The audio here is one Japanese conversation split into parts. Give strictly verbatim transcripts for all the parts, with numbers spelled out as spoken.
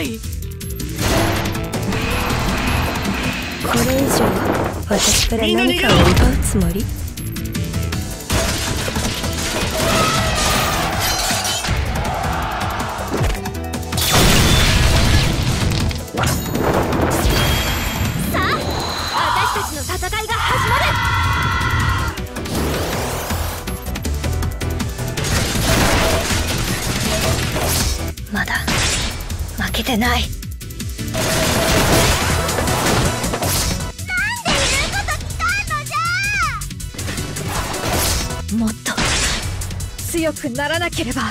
い。 これ以上私から何かを奪うつもり？ さあ、私たちの戦いが始まる。 まだ負けてない。もっと強くならなければ。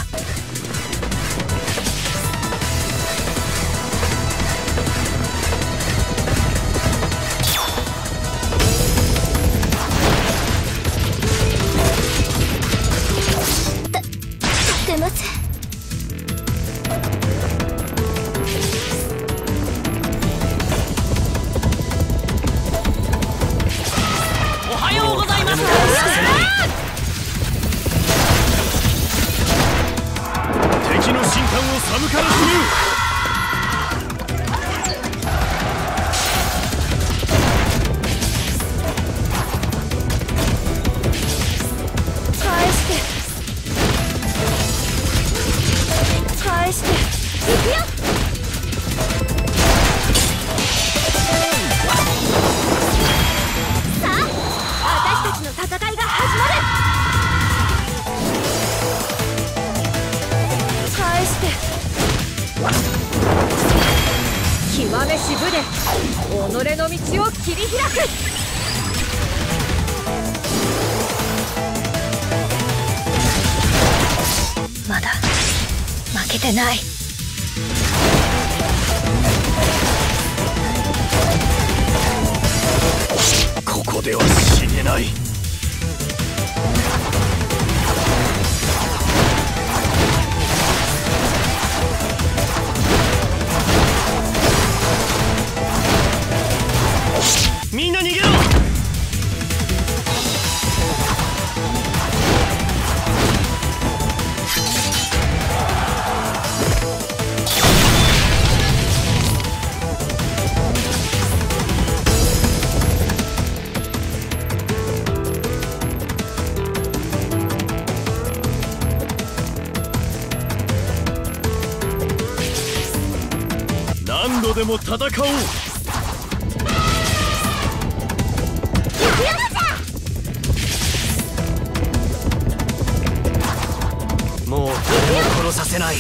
た、立てません。 おはようございます。 敵の神官を寒からする。 返して返して行くよ。さあ、私たちの戦いが始まる。 返して極めし武で己の道を切り開く。まだ負けてない。 ここでは死ねない。みんな逃げろ。何度でも戦おう。もう誰も殺させない。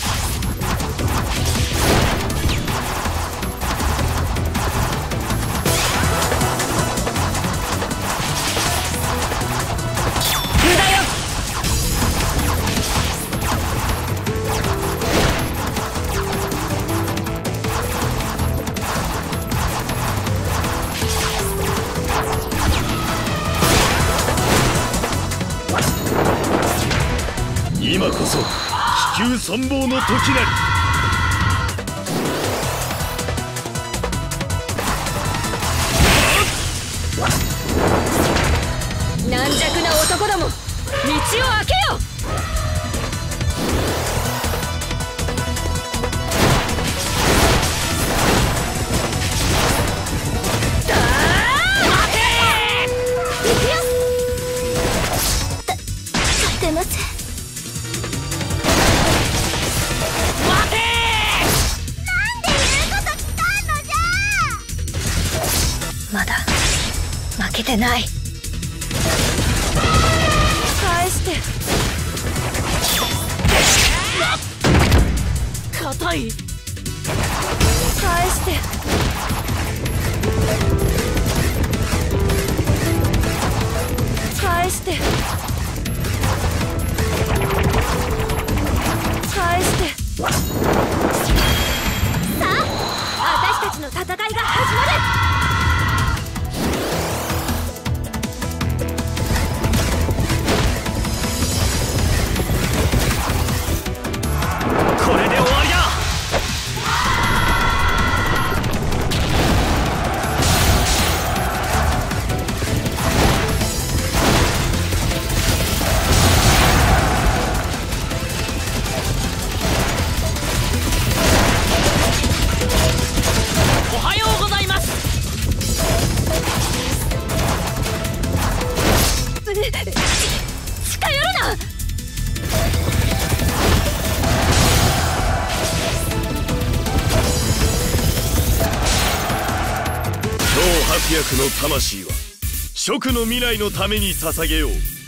無駄よ。 今こそ気球存亡の時なり。 軟弱な男ども、道を開けよ。 立てません。 まだ負けてない。返して硬い。 返して返して返してさあ、私たちの戦いが始まる。 これで終わりだ。 近寄るな。 超白薬の魂は蜀の未来のために捧げよう。